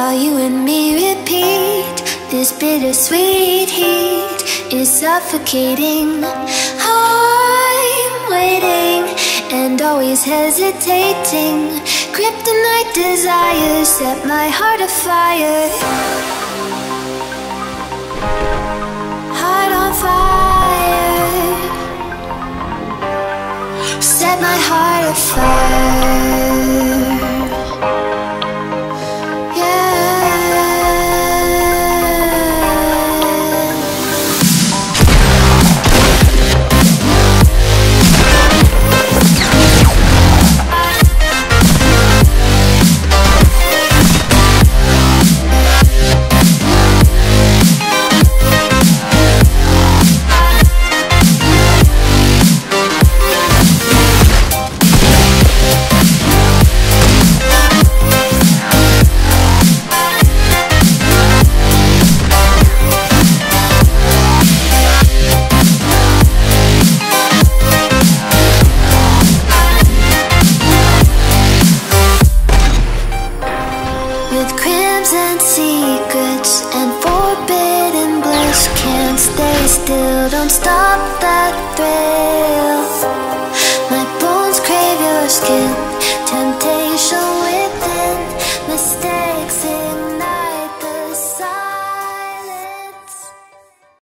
while you and me repeat. This bittersweet heat is suffocating. I'm waiting and always hesitating. Kryptonite desires set my heart afire. Heart on fire. Set my heart afire. With crimson secrets and forbidden bliss, can't stay still, don't stop that thrill.